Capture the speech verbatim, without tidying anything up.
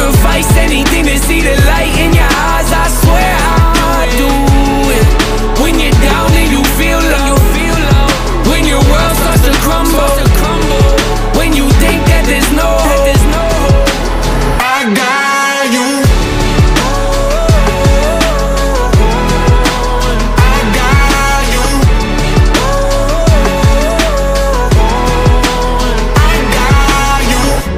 sacrifice anything to see the light in your